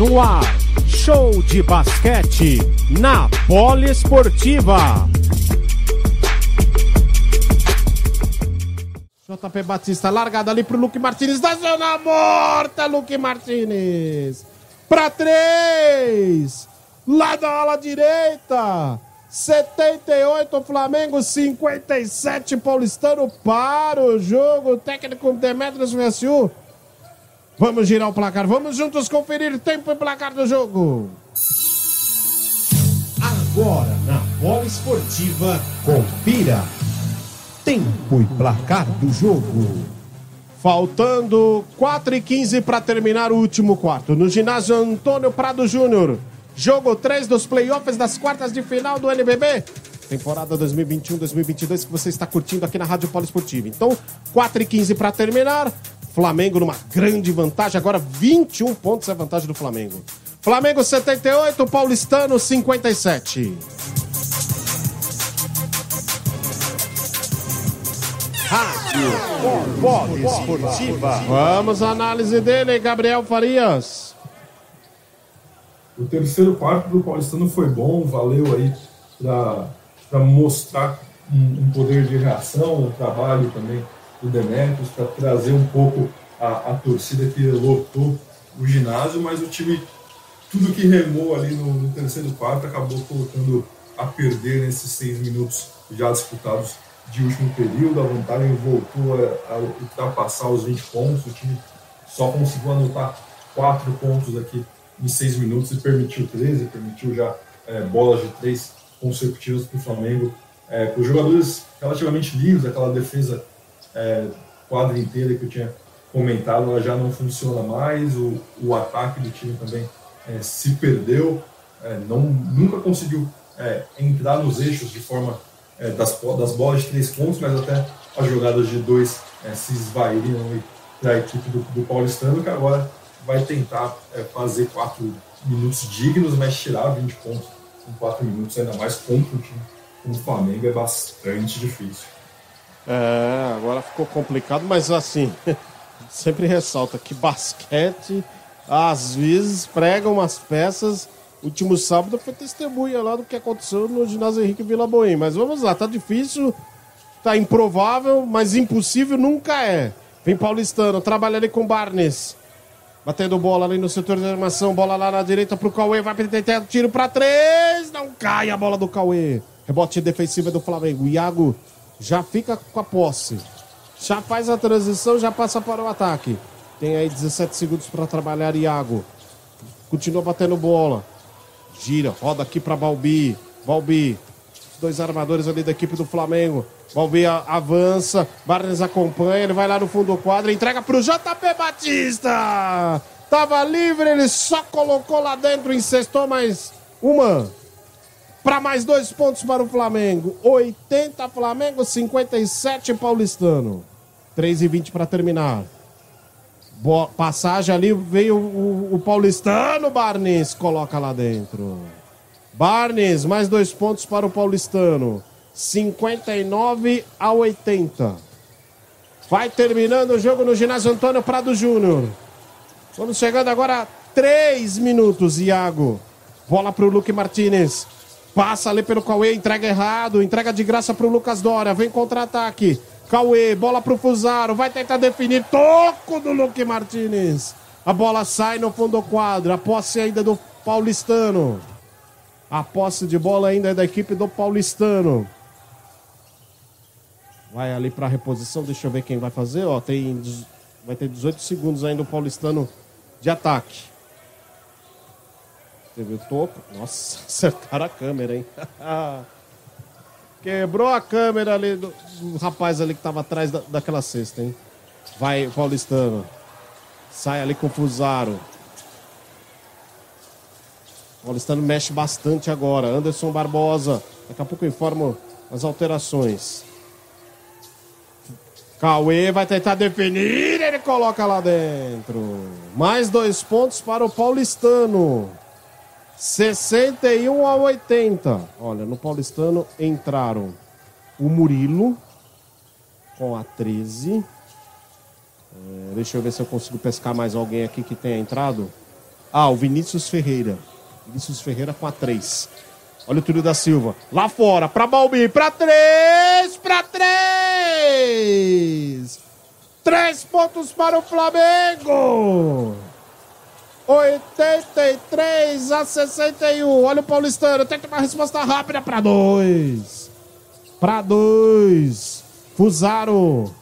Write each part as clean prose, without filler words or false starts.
No ar, show de basquete na Poliesportiva. JP Batista, largada ali pro Luque Martinez, da zona morta, Luque Martinez. Pra 3, lá da ala direita. 78 Flamengo, 57 Paulistano. Para o jogo, técnico Demetrios VSU. Vamos girar o placar, vamos juntos conferir tempo e placar do jogo. Agora na Poliesportiva, confira tempo e placar do jogo. Faltando 4:15 para terminar o último quarto. No ginásio Antônio Prado Júnior. Jogo 3 dos playoffs das quartas de final do NBB. Temporada 2021-2022 que você está curtindo aqui na Rádio Poliesportiva. Então, 4:15 para terminar. Flamengo numa grande vantagem. Agora 21 pontos é a vantagem do Flamengo. Flamengo 78, Paulistano 57. Rádio Poliesportiva. Vamos à análise dele, Gabriel Farias. O terceiro quarto do Paulistano foi bom, valeu aí para mostrar um poder de reação, um trabalho também do Demetrios, para trazer um pouco a torcida que lotou o ginásio, mas o time, tudo que remou ali no terceiro quarto, acabou colocando a perder nesses 6 minutos já disputados de último período. A vantagem voltou a ultrapassar os 20 pontos, o time só conseguiu anotar 4 pontos aqui em 6 minutos e permitiu 13, permitiu já bolas de 3 consecutivas para o Flamengo. Para os jogadores relativamente livres, aquela defesa quadra inteira que eu tinha comentado, ela já não funciona mais, o ataque do time também se perdeu, nunca conseguiu entrar nos eixos de forma das bolas de 3 pontos, mas até as jogadas de 2 se esvairiam para a equipe do Paulistano, que agora vai tentar fazer 4 minutos dignos, mas tirar 20 pontos em 4 minutos, ainda mais contra um time como o Flamengo, é bastante difícil. Agora ficou complicado, mas assim, sempre ressalta que basquete, às vezes, prega umas peças. Último sábado foi testemunha lá do que aconteceu no ginásio Henrique Vila Boim. Mas vamos lá, tá difícil, tá improvável, mas impossível nunca é. Vem Paulistano, trabalha ali com Barnes. Batendo bola ali no setor de armação, bola lá na direita pro Cauê, vai tentar tiro pra 3, não cai a bola do Cauê. Rebote defensivo do Flamengo, Iago já fica com a posse, já faz a transição, já passa para o ataque. Tem aí 17 segundos para trabalhar, Iago. Continua batendo bola. Gira, roda aqui para Balbi. Balbi, os 2 armadores ali da equipe do Flamengo. Balbi avança, Barnes acompanha, ele vai lá no fundo do quadro, entrega pro JP Batista. Tava livre, ele só colocou lá dentro, encestou mais uma. Para mais 2 pontos para o Flamengo. 80 Flamengo, 57 Paulistano. 3:20 para terminar. Passagem ali, veio o Paulistano, Barnes coloca lá dentro. Barnes, mais 2 pontos para o Paulistano. 59-80. Vai terminando o jogo no ginásio Antônio Prado Júnior. Vamos chegando agora a 3 minutos, Iago. Bola para o Luque Martinez. Passa ali pelo Cauê, entrega errado, entrega de graça pro Lucas Dória, vem contra-ataque. Cauê, bola pro Fusaro, vai tentar definir, toco do Luque Martinez. A bola sai no fundo do quadro, a posse ainda do Paulistano. A posse de bola ainda é da equipe do Paulistano. Vai ali pra reposição, deixa eu ver quem vai fazer, ó, vai ter 18 segundos ainda o Paulistano de ataque. Teve o toco. Nossa, acertaram a câmera, hein? Quebrou a câmera ali do rapaz ali que tava atrás daquela cesta, hein? Vai, Paulistano. Sai ali com o Fusaro. Paulistano mexe bastante agora. Anderson Barbosa. Daqui a pouco eu informo as alterações. Cauê vai tentar definir. Ele coloca lá dentro. Mais 2 pontos para o Paulistano. 61-80. Olha, no Paulistano entraram o Murilo com a 13. Deixa eu ver se eu consigo pescar mais alguém aqui que tenha entrado. Ah, o Vinícius Ferreira. Vinícius Ferreira com a 3. Olha o Túlio da Silva. Lá fora, pra Balbi, pra 3! Pra 3! 3 pontos para o Flamengo! 83-61. Olha o paulistano. Tem que ter uma resposta rápida para 2. Para 2. Fusaro.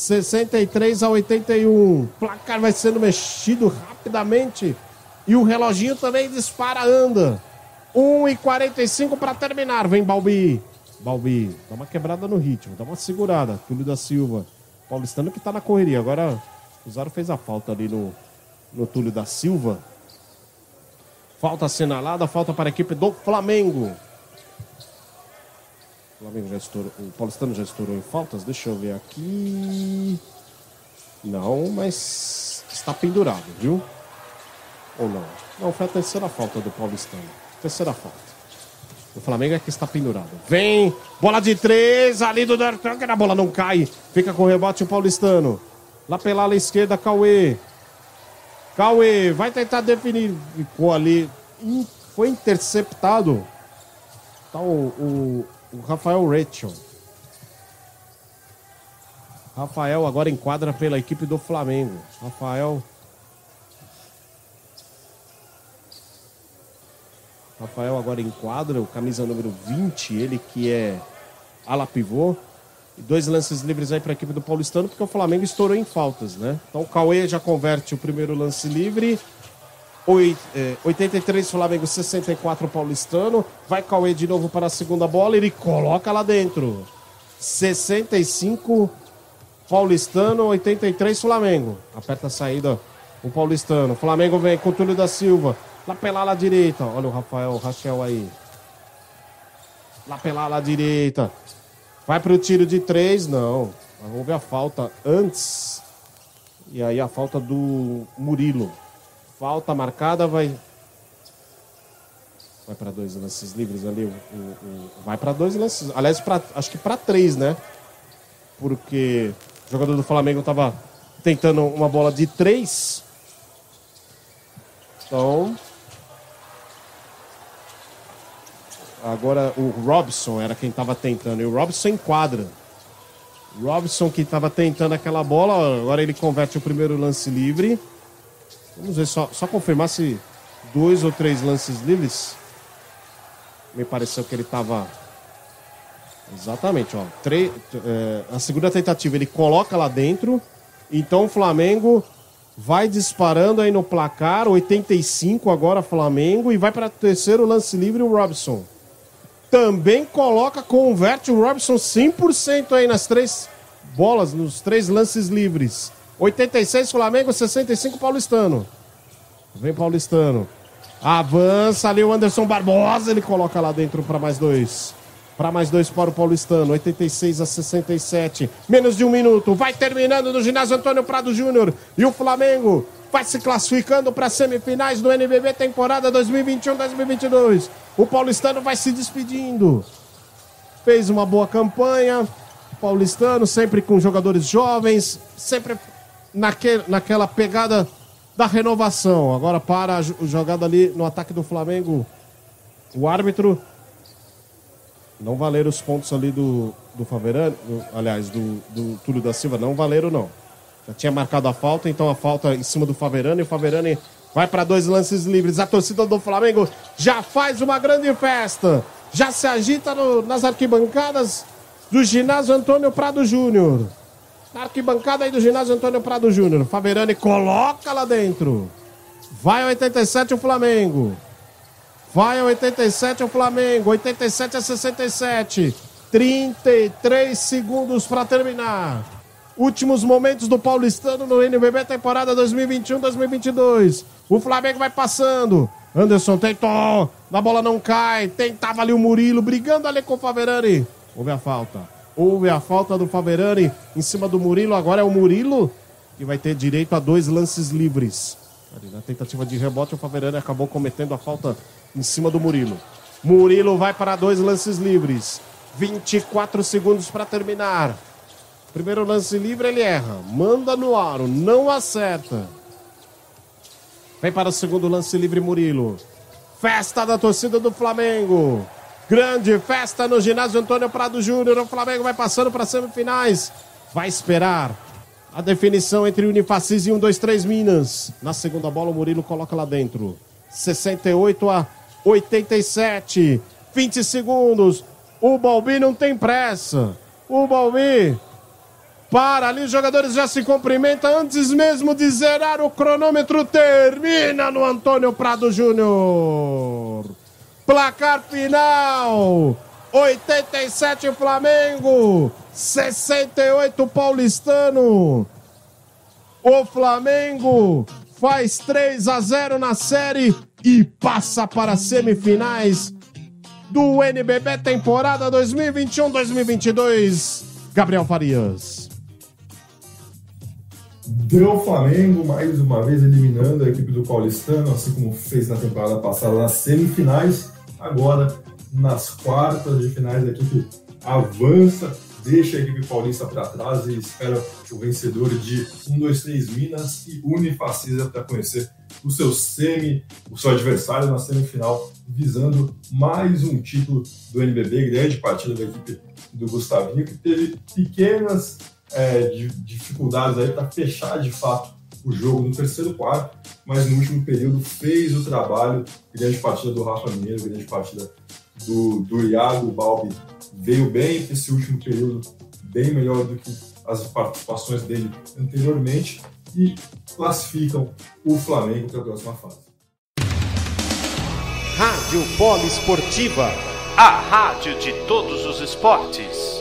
63-81. Placar vai sendo mexido rapidamente. E o reloginho também dispara, anda. 1:45 para terminar. Vem Balbi. Balbi. Dá uma quebrada no ritmo. Dá uma segurada. Túlio da Silva. Paulistano que tá na correria. Agora o Fusaro fez a falta ali no Túlio da Silva. Falta assinalada, falta para a equipe do Flamengo. O Flamengo já estourou, o paulistano já estourou em faltas. Deixa eu ver aqui. Não, mas está pendurado, viu? Ou não? Não, foi a terceira falta do paulistano. Terceira falta. O Flamengo é que está pendurado. Vem, bola de 3 ali do D'Artagnan, que a bola não cai. Fica com o rebote o paulistano. Lá pela ala esquerda, Cauê. Cauê vai tentar definir. Ficou ali. Foi interceptado. Tá o Rafael Rachel. Rafael agora enquadra pela equipe do Flamengo. Rafael agora enquadra. O camisa número 20. Ele que é ala pivô. E 2 lances livres aí para a equipe do paulistano, porque o Flamengo estourou em faltas, né? Então o Cauê já converte o primeiro lance livre. 83 Flamengo, 64 paulistano. Vai Cauê de novo para a segunda bola. Ele coloca lá dentro. 65 paulistano, 83 Flamengo. Aperta a saída o paulistano. O Flamengo vem com o Túlio da Silva. Lá pela ala direita. Olha o Rachel aí. Lá pela ala direita. Vai pro tiro de 3, não. Houve a falta antes. E aí a falta do Murilo. Falta marcada, vai para 2 lances livres ali. Vai para 2 lances. Aliás, acho que para 3, né? Porque o jogador do Flamengo estava tentando uma bola de 3. Então... Agora o Robson era quem estava tentando. E o Robson enquadra. Robson que estava tentando aquela bola. Agora ele converte o primeiro lance livre. Vamos ver, só confirmar se 2 ou 3 lances livres. Me pareceu que ele estava... Exatamente, ó. A segunda tentativa ele coloca lá dentro. Então o Flamengo vai disparando aí no placar. 85 agora Flamengo. E vai para o terceiro lance livre o Robson. Também converte o Robson 100% aí nas 3 bolas, nos 3 lances livres. 86 Flamengo, 65 paulistano. Vem paulistano. Avança ali o Anderson Barbosa, ele coloca lá dentro para mais 2. Para mais 2 para o paulistano, 86-67. Menos de 1 minuto, vai terminando no ginásio Antônio Prado Júnior. E o Flamengo vai se classificando para as semifinais do NBB temporada 2021-2022. O paulistano vai se despedindo. Fez uma boa campanha. O paulistano sempre com jogadores jovens, sempre naquela pegada da renovação. Agora para a jogada ali no ataque do Flamengo. O árbitro. Não valeram os pontos ali do Faverani, aliás, do Túlio da Silva. Não valeram, não. Já tinha marcado a falta, então a falta em cima do Faverani. O Faverani vai para 2 lances livres. A torcida do Flamengo já faz uma grande festa. Já se agita nas arquibancadas do ginásio Antônio Prado Júnior. Na arquibancada aí do ginásio Antônio Prado Júnior. Faverani coloca lá dentro. Vai ao 87 o Flamengo. Vai ao 87 o Flamengo. 87-67. 33 segundos para terminar. Últimos momentos do paulistano no NBB temporada 2021-2022. O Flamengo vai passando. Anderson tentou. A bola não cai. Tentava ali o Murilo brigando ali com o Faverani. Houve a falta. Houve a falta do Faverani em cima do Murilo. Agora é o Murilo que vai ter direito a 2 lances livres. Ali na tentativa de rebote, o Faverani acabou cometendo a falta em cima do Murilo. Murilo vai para 2 lances livres. 24 segundos para terminar. Primeiro lance livre ele erra. Manda no aro, não acerta. Vem para o segundo lance livre Murilo. Festa da torcida do Flamengo. Grande festa no ginásio Antônio Prado Júnior. O Flamengo vai passando para as semifinais. Vai esperar a definição entre Unifacis e 1-2-3 Minas. Na segunda bola o Murilo coloca lá dentro. 68-87. 20 segundos. O Balbi não tem pressa. O Balbi para ali, os jogadores já se cumprimentam antes mesmo de zerar o cronômetro. Termina no Antônio Prado Júnior. Placar final: 87 Flamengo, 68 Paulistano. O Flamengo faz 3-0 na série e passa para as semifinais do NBB temporada 2021-2022. Gabriel Farias. Deu Flamengo, mais uma vez eliminando a equipe do Paulistano, assim como fez na temporada passada nas semifinais. Agora, nas quartas de finais, a equipe avança, deixa a equipe paulista para trás e espera o vencedor de 1-2-3 Minas e Unifacis para conhecer o seu adversário na semifinal, visando mais um título do NBB. Grande partida da equipe do Gustavinho, que teve pequenas dificuldades aí para fechar de fato o jogo no terceiro quarto, mas no último período fez o trabalho. Grande partida do Rafa Mineiro, grande partida do Iago. O Balbi veio bem esse último período, bem melhor do que as participações dele anteriormente, e classificam o Flamengo para a próxima fase. Rádio Poliesportiva, a rádio de todos os esportes.